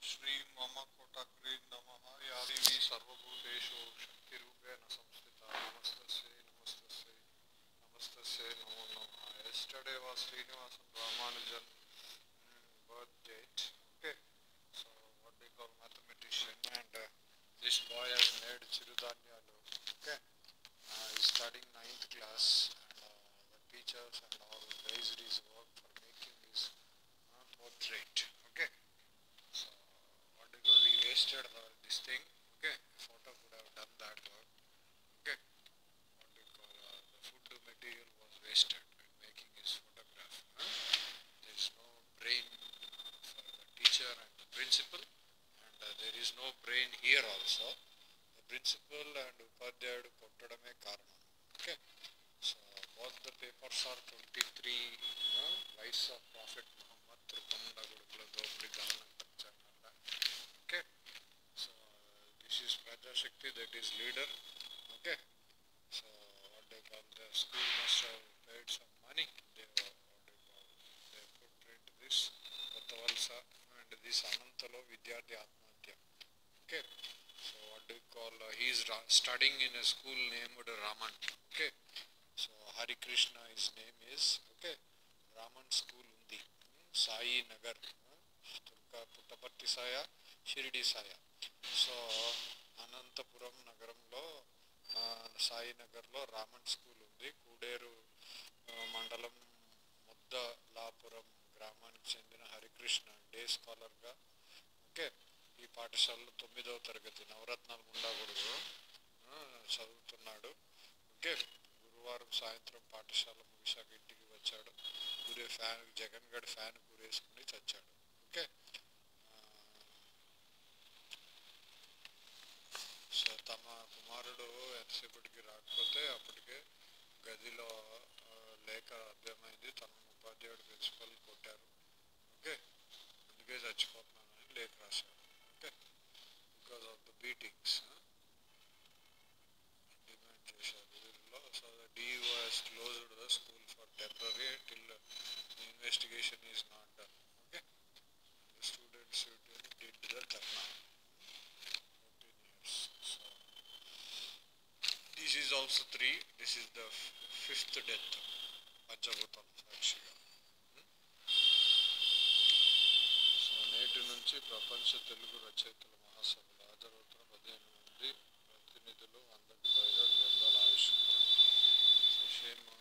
श्री मम कोटग्रे नमः या देवी सर्वभूतेषु शक्तिरूपेण संस्थिता नमस्तस्यै नमस्तस्यै नमस्तस्यै नमो नमः. Yesterday was Srinivasan Ramanujan birth date. Okay, so what we call mathematician, and this boy has made Chirudanyalu. Okay, he's studying 9th class, and the teachers and all praised his work for making his portrait. Okay, so what we call, he wasted this thing. Okay, photo could have done that work. Okay, what we call, the food material was wasted in making his photograph. There is no brain for the teacher and the principal, and there is no brain here also. The principal and upadhyayadu kottadame karanam. Okay, so both the papers are 23 Vice of Prophet Muhammad Trupanda Gurukula Dopri Galana Kachakanda. Okay, so this is Praja Shakti, that is leader. Okay, so what they call, the school must have paid some money. They put into this Kottavalsa, and this Anantalo Vidyarthi Atmatya. Okay, so what do you call, he is studying in a school named Raman. Okay, so Hari Krishna his name is. Okay, Raman school undi, Sai Nagar, Puttaparthi Saya, Shirdi Saya. So Anantapuram Nagaramlo, Sai Nagarlo Raman school undi. Kuderu Mandalam Muddalapuram గ్రామానికి చెందిన Harikrishna day స్కాలర్గా. Okay, ఈ పాఠశాలలో 9వ తరగతి నవరత్నాల ముండాగొడుగు చదువుతున్నాడు. Okay, గురువారం సాయంత్రం పాఠశాల ముగిశాక ఇంటికి వచ్చాడు. జగన్ గడ్ ఫ్యాన్ కూరేసుకుని చచ్చాడు. ఓకే, సో తమ కుమారుడు ఎంతసేపటికి రాకపోతే అప్పటికే గదిలో లేఖ అర్థమైంది. తన ఉపాధ్యాయుడు ప్రిన్సిపల్ కొట్టారు. ఓకే, అందుకే చచ్చిపోతున్నానని లేఖ రాశారు. Okay, because of the beatings demand చేశారు వీళ్ళలో. So the DO has closed the school for temporary till investigation is not done. Okay, the students did the dharna 14 years. So this is also 3. This is the 5th death పంచభూతం సాక్షిగా. So నేటి నుంచి ప్రపంచ తెలుగు రచయితల మహాసభలు హాజరవుతున్న 15 మంది ప్రతినిధులు, 100కి పైగా గ్రంథాల ఆవిష్కరణ. సో